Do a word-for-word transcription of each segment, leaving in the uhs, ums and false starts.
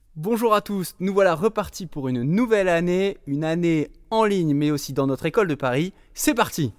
Bonjour à tous, nous voilà repartis pour une nouvelle année, une année en ligne mais aussi dans notre école de Paris. C'est parti!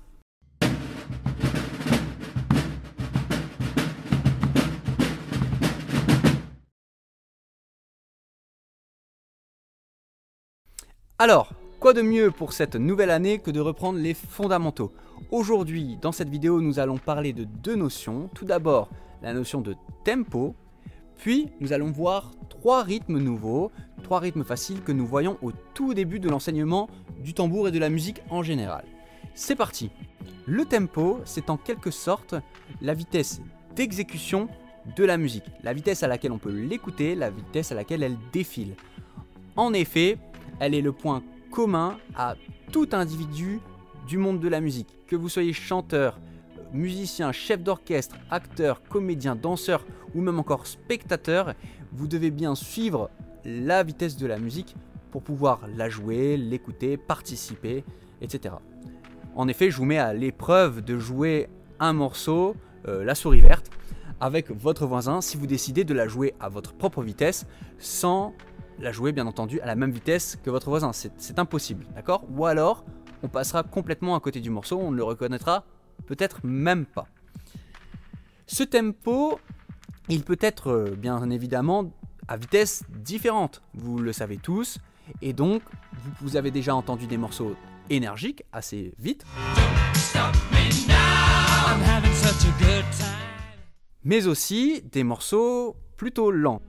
Alors, quoi de mieux pour cette nouvelle année que de reprendre les fondamentaux? Aujourd'hui, dans cette vidéo, nous allons parler de deux notions. Tout d'abord, la notion de tempo, puis nous allons voir trois rythmes nouveaux, trois rythmes faciles que nous voyons au tout début de l'enseignement du tambour et de la musique en général. C'est parti! Le tempo, c'est en quelque sorte la vitesse d'exécution de la musique, la vitesse à laquelle on peut l'écouter, la vitesse à laquelle elle défile. En effet, elle est le point commun à tout individu du monde de la musique. Que vous soyez chanteur, musicien, chef d'orchestre, acteur, comédien, danseur ou même encore spectateur, vous devez bien suivre la vitesse de la musique pour pouvoir la jouer, l'écouter, participer, et cetera. En effet, je vous mets à l'épreuve de jouer un morceau, euh, La Souris Verte, avec votre voisin si vous décidez de la jouer à votre propre vitesse sans la jouer bien entendu à la même vitesse que votre voisin, c'est impossible, d'accord? Ou alors on passera complètement à côté du morceau, on ne le reconnaîtra peut-être même pas. Ce tempo, il peut être bien évidemment à vitesse différente, vous le savez tous, et donc vous, vous avez déjà entendu des morceaux énergiques, assez vite, mais aussi des morceaux plutôt lents.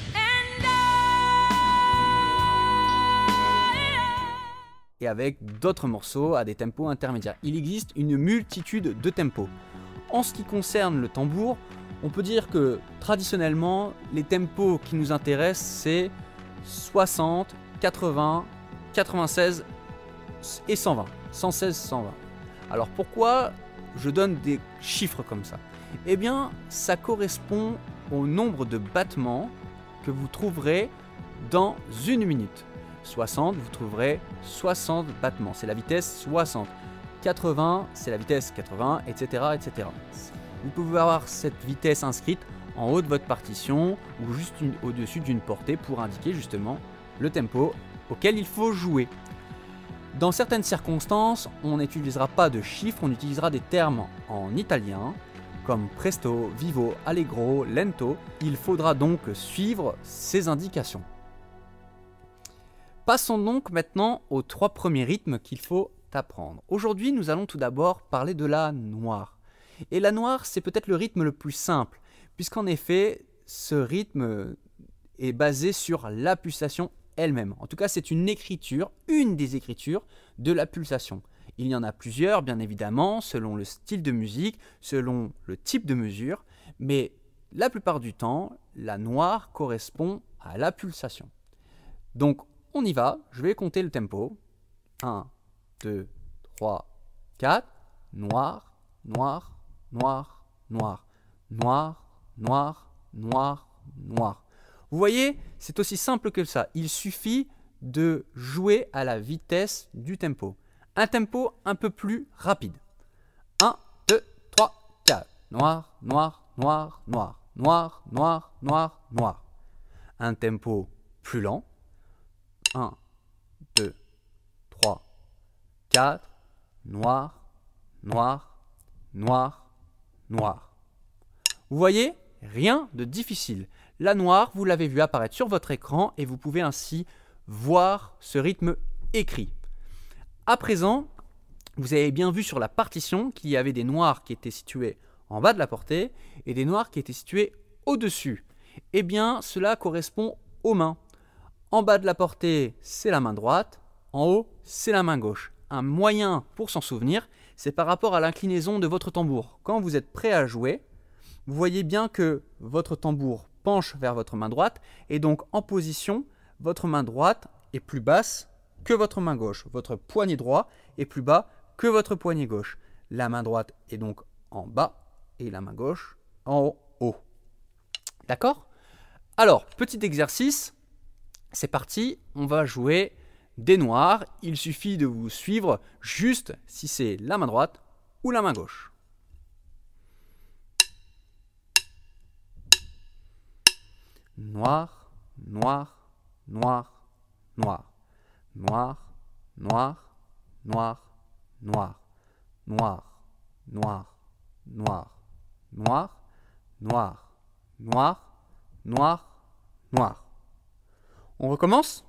Et avec d'autres morceaux à des tempos intermédiaires. Il existe une multitude de tempos. En ce qui concerne le tambour, on peut dire que traditionnellement, les tempos qui nous intéressent, c'est soixante, quatre-vingts, quatre-vingt-seize et cent vingt. cent seize, cent vingt. Alors pourquoi je donne des chiffres comme ça? Eh bien, ça correspond au nombre de battements que vous trouverez dans une minute. soixante, vous trouverez soixante battements, c'est la vitesse soixante. quatre-vingts, c'est la vitesse quatre-vingts, et cetera, et cetera. Vous pouvez avoir cette vitesse inscrite en haut de votre partition ou juste au-dessus d'une portée pour indiquer justement le tempo auquel il faut jouer. Dans certaines circonstances, on n'utilisera pas de chiffres, on utilisera des termes en italien comme presto, vivo, allegro, lento. Il faudra donc suivre ces indications. Passons donc maintenant aux trois premiers rythmes qu'il faut apprendre. Aujourd'hui, nous allons tout d'abord parler de la noire. Et la noire, c'est peut-être le rythme le plus simple, puisqu'en effet, ce rythme est basé sur la pulsation elle-même. En tout cas, c'est une écriture, une des écritures de la pulsation. Il y en a plusieurs, bien évidemment, selon le style de musique, selon le type de mesure, mais la plupart du temps, la noire correspond à la pulsation. Donc, on y va, je vais compter le tempo. un, deux, trois, quatre. Noir, noir, noir, noir, noir, noir, noir, noir. Vous voyez, c'est aussi simple que ça. Il suffit de jouer à la vitesse du tempo. Un tempo un peu plus rapide. un, deux, trois, quatre. Noir, noir, noir, noir, noir, noir, noir, noir. Un tempo plus lent. un, deux, trois, quatre, noir, noir, noir, noir. Vous voyez, rien de difficile. La noire, vous l'avez vu apparaître sur votre écran et vous pouvez ainsi voir ce rythme écrit. À présent, vous avez bien vu sur la partition qu'il y avait des noirs qui étaient situés en bas de la portée et des noirs qui étaient situés au-dessus. Eh bien, cela correspond aux mains. En bas de la portée, c'est la main droite. En haut, c'est la main gauche. Un moyen pour s'en souvenir, c'est par rapport à l'inclinaison de votre tambour. Quand vous êtes prêt à jouer, vous voyez bien que votre tambour penche vers votre main droite et donc en position, votre main droite est plus basse que votre main gauche. Votre poignet droit est plus bas que votre poignet gauche. La main droite est donc en bas et la main gauche en haut. D'accord? Alors, petit exercice. C'est parti, on va jouer des noirs. Il suffit de vous suivre juste si c'est la main droite ou la main gauche. Noir, noir, noir, noir, noir, noir, noir, noir, noir, noir, noir, noir, noir, noir, noir, noir. On recommence.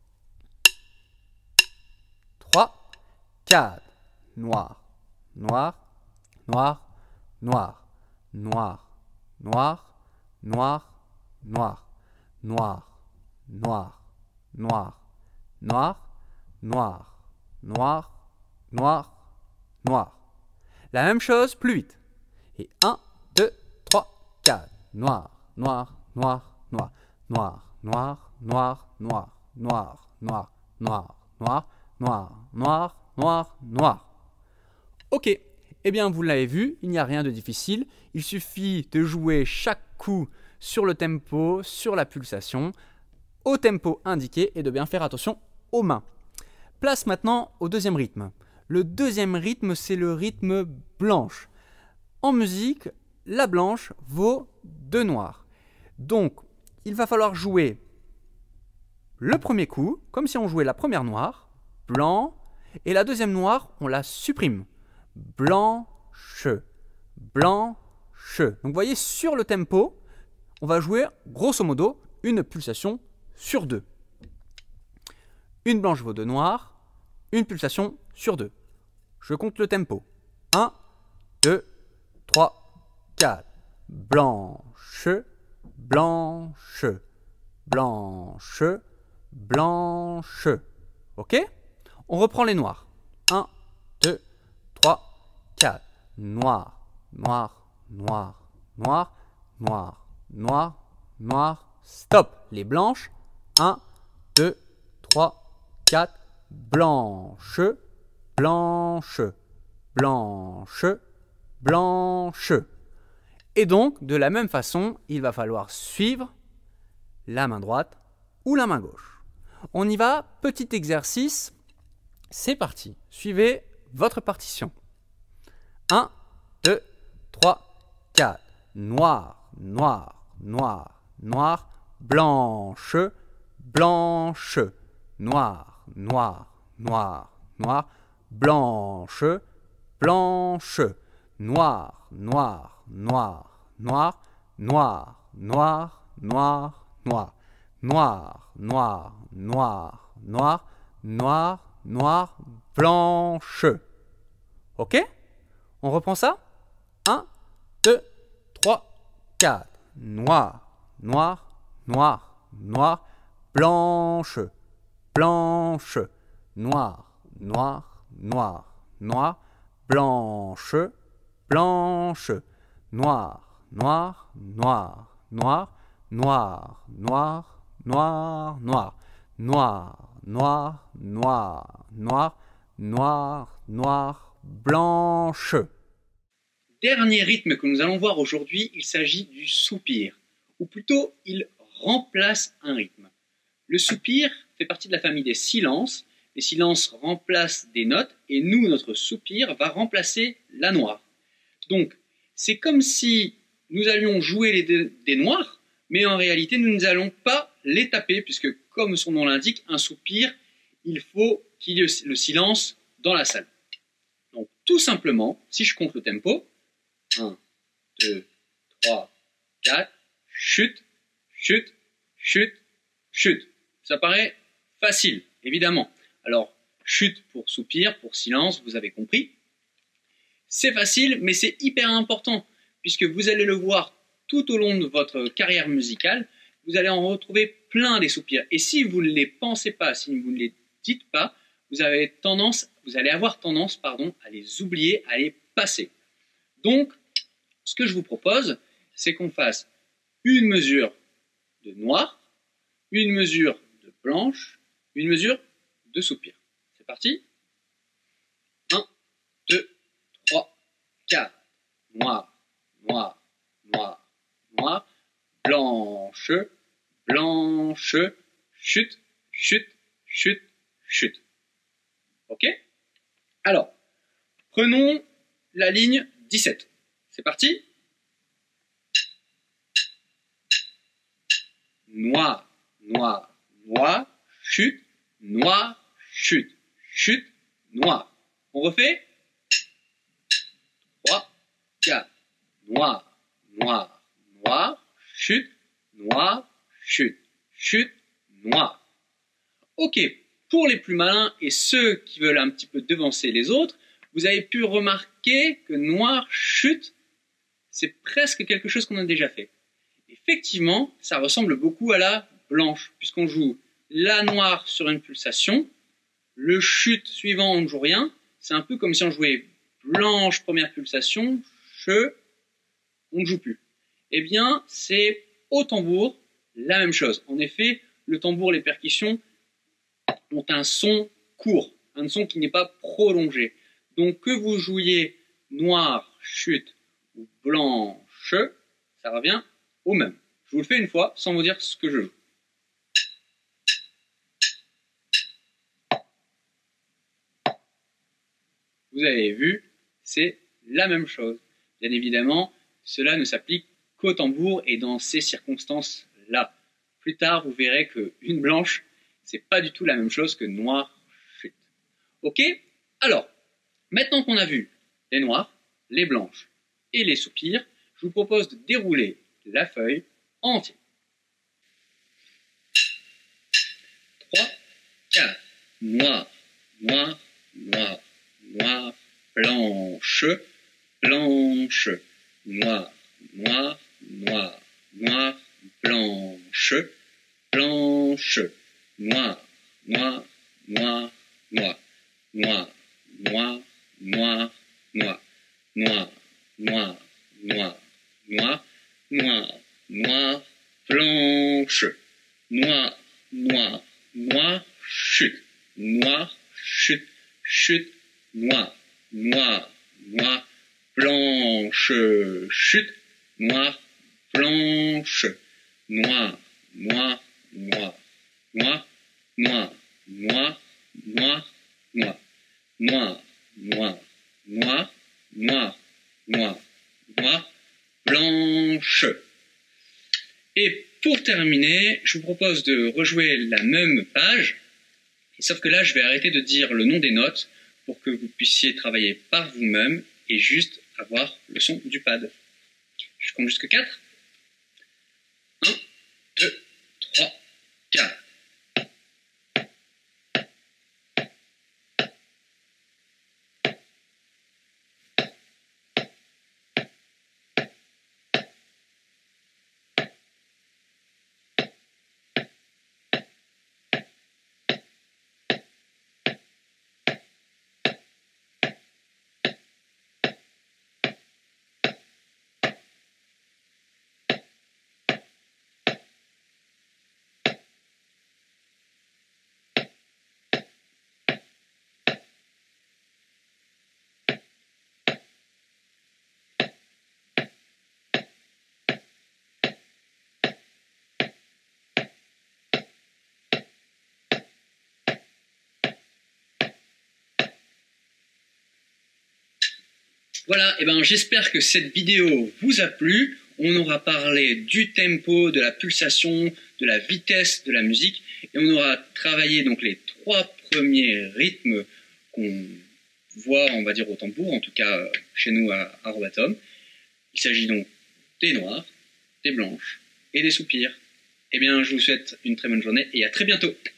trois, quatre, noir, noir, noir, noir, noir, noir, noir, noir, noir, noir, noir, noir, noir, noir, noir, noir. La même chose, plus vite. Et un, deux, trois, quatre. Noir, noir, noir, noir, noir, noir, noir, noir, noir, noir, noir, noir, noir, noir, noir, noir. Ok, eh bien vous l'avez vu, il n'y a rien de difficile. Il suffit de jouer chaque coup sur le tempo, sur la pulsation, au tempo indiqué et de bien faire attention aux mains. Place maintenant au deuxième rythme. Le deuxième rythme, c'est le rythme blanche. En musique, la blanche vaut deux noirs. Donc, il va falloir jouer le premier coup, comme si on jouait la première noire, blanc, et la deuxième noire, on la supprime. Blanche, blanche. Donc, vous voyez, sur le tempo, on va jouer, grosso modo, une pulsation sur deux. Une blanche vaut deux noirs, une pulsation sur deux. Je compte le tempo. un, deux, trois, quatre. Blanche, blanche, blanche, blanche. Ok? On reprend les noirs. un, deux, trois, quatre. Noir, noir, noir, noir, noir, noir, noir. Stop. Les blanches. un, deux, trois, quatre. Blanche, blanche, blanche, blanche. Et donc, de la même façon, il va falloir suivre la main droite ou la main gauche. On y va, petit exercice. C'est parti. Suivez votre partition. un, deux, trois, quatre. Noir, noir, noir, noir, blanche, blanche, noir, noir, noir, noir, blanche, blanche, noir, noir, noir, noir, noir, noir, noir, noir, noir, noir, noir, noir, noir, noir, blanche. Ok? On reprend ça? un, deux, trois, quatre. Noir, noir, noir, noir, blanche, blanche, noir, noir, noir, noir, blanche, blanche, noir, noir, noir, noir, noir, noir, noir, noir, noir, noir, noir, noir, noir, noir, blanche. Dernier rythme que nous allons voir aujourd'hui, il s'agit du soupir, ou plutôt il remplace un rythme. Le soupir fait partie de la famille des silences. Les silences remplacent des notes et nous, notre soupir va remplacer la noire. Donc, c'est comme si nous allions jouer les deux, des noirs, mais en réalité, nous n'allons pas les taper, puisque comme son nom l'indique, un soupir, il faut qu'il y ait le silence dans la salle. Donc, tout simplement, si je compte le tempo, un, deux, trois, quatre, chute, chute, chute, chute. Ça paraît facile, évidemment. Alors, chute pour soupir, pour silence, vous avez compris. C'est facile, mais c'est hyper important, puisque vous allez le voir tout au long de votre carrière musicale, vous allez en retrouver plein des soupirs. Et si vous ne les pensez pas, si vous ne les dites pas, vous avez tendance, vous allez avoir tendance, pardon, à les oublier, à les passer. Donc, ce que je vous propose, c'est qu'on fasse une mesure de noir, une mesure de blanche, une mesure de soupir. C'est parti. un, deux, trois, quatre. Noir, noir, noir, noir. Blanche, blanche, chute, chute, chute, chute. Ok? Alors, prenons la ligne dix-sept. C'est parti. Noir, noir, noir, chute, noir, chute, chute, noir. On refait. trois, quatre, noir, noir, noir, chute, noir, chute, chute, noir. Ok, pour les plus malins et ceux qui veulent un petit peu devancer les autres, vous avez pu remarquer que noir, chute, c'est presque quelque chose qu'on a déjà fait. Effectivement, ça ressemble beaucoup à la blanche, puisqu'on joue la noire sur une pulsation, le chute suivant, on ne joue rien. C'est un peu comme si on jouait blanche, première pulsation, che, on ne joue plus. Eh bien, c'est au tambour la même chose. En effet, le tambour, les percussions ont un son court, un son qui n'est pas prolongé. Donc que vous jouiez noir, chute ou blanche, ça revient au même. Je vous le fais une fois sans vous dire ce que je joue. Vous avez vu, c'est la même chose. Bien évidemment, cela ne s'applique qu'au tambour et dans ces circonstances-là. Plus tard, vous verrez qu'une blanche, c'est pas du tout la même chose que noir, chute. Ok? Alors, maintenant qu'on a vu les noirs, les blanches et les soupirs, je vous propose de dérouler la feuille en entier. trois, quatre, noir, noir, noir, noir, blanche, blanche, noir, noir, noir, noir, blanche, blanche, noir, noir, noir, noir, noir, noir, noir, noir, noir, noir, noir, noir, noir, noir, blanche, noir, noir, noir, chute, noir, chute, chute, noir, noir, noir, blanche, chute, noir, blanche, noir, noir, noir, noir, noir, noir, noir, noir, noir, noir, noir, noir, noir, noir, blanche. Et pour terminer, je vous propose de rejouer la même page, sauf que là, je vais arrêter de dire le nom des notes pour que vous puissiez travailler par vous-même et juste avoir le son du pad. Je compte jusqu'à quatre. un, deux, trois, quatre. Voilà, et ben j'espère que cette vidéo vous a plu. On aura parlé du tempo, de la pulsation, de la vitesse de la musique, et on aura travaillé donc les trois premiers rythmes qu'on voit, on va dire, au tambour, en tout cas chez nous à, à Robatom. Il s'agit donc des noirs, des blanches et des soupirs. Eh bien, je vous souhaite une très bonne journée et à très bientôt.